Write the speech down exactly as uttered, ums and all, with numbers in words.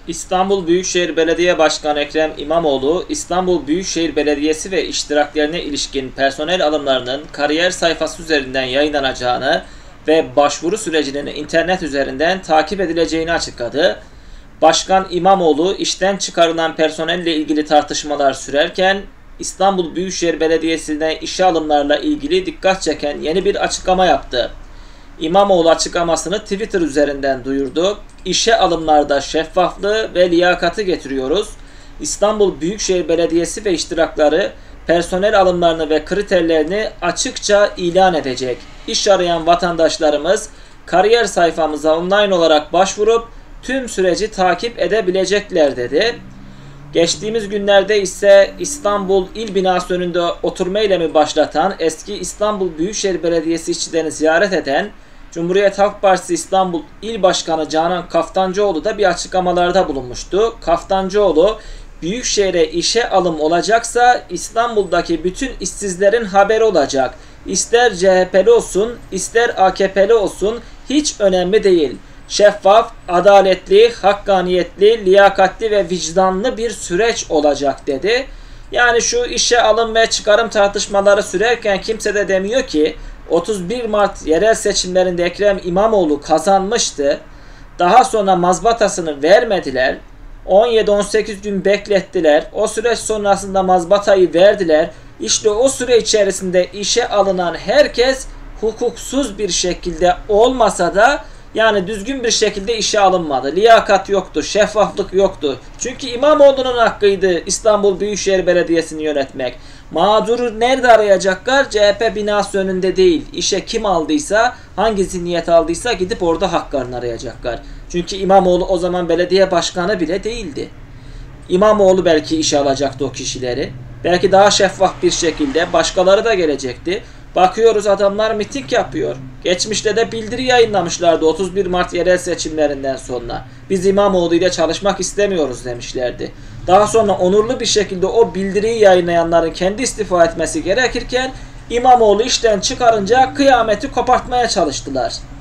İstanbul Büyükşehir Belediye Başkanı Ekrem İmamoğlu, İstanbul Büyükşehir Belediyesi ve iştiraklerine ilişkin personel alımlarının kariyer sayfası üzerinden yayınlanacağını ve başvuru sürecinin internet üzerinden takip edileceğini açıkladı. Başkan İmamoğlu, işten çıkarılan personelle ilgili tartışmalar sürerken, İstanbul Büyükşehir Belediyesi'ne işe alımlarla ilgili dikkat çeken yeni bir açıklama yaptı. İmamoğlu açıklamasını Twitter üzerinden duyurdu. İşe alımlarda şeffaflığı ve liyakatı getiriyoruz. İstanbul Büyükşehir Belediyesi ve iştirakları personel alımlarını ve kriterlerini açıkça ilan edecek. İş arayan vatandaşlarımız kariyer sayfamıza online olarak başvurup tüm süreci takip edebilecekler dedi. Geçtiğimiz günlerde ise İstanbul İl Binası önünde oturma eylemi başlatan, eski İstanbul Büyükşehir Belediyesi işçilerini ziyaret eden Cumhuriyet Halk Partisi İstanbul İl Başkanı Canan Kaftancıoğlu da bir açıklamalarda bulunmuştu. Kaftancıoğlu, Büyükşehir'e işe alım olacaksa İstanbul'daki bütün işsizlerin haberi olacak. İster C H P'li olsun, ister A K P'li olsun hiç önemli değil. Şeffaf, adaletli, hakkaniyetli, liyakatli ve vicdanlı bir süreç olacak dedi. Yani şu işe alım ve çıkarım tartışmaları sürerken kimse de demiyor ki otuz bir Mart yerel seçimlerinde Ekrem İmamoğlu kazanmıştı. Daha sonra mazbatasını vermediler. on yedi on sekiz gün beklettiler. O süreç sonrasında mazbatayı verdiler. İşte o süre içerisinde işe alınan herkes hukuksuz bir şekilde olmasa da yani düzgün bir şekilde işe alınmadı. Liyakat yoktu, şeffaflık yoktu. Çünkü İmamoğlu'nun hakkıydı İstanbul Büyükşehir Belediyesi'ni yönetmek. Mağduru nerede arayacaklar? C H P binası önünde değil. İşe kim aldıysa, hangi zihniyet aldıysa gidip orada haklarını arayacaklar. Çünkü İmamoğlu o zaman belediye başkanı bile değildi. İmamoğlu belki işe alacaktı o kişileri. Belki daha şeffaf bir şekilde başkaları da gelecekti. Bakıyoruz adamlar miting yapıyor. Geçmişte de bildiri yayınlamışlardı otuz bir Mart yerel seçimlerinden sonra. Biz İmamoğlu ile çalışmak istemiyoruz demişlerdi. Daha sonra onurlu bir şekilde o bildiriyi yayınlayanların kendi istifa etmesi gerekirken İmamoğlu işten çıkarınca kıyameti kopartmaya çalıştılar.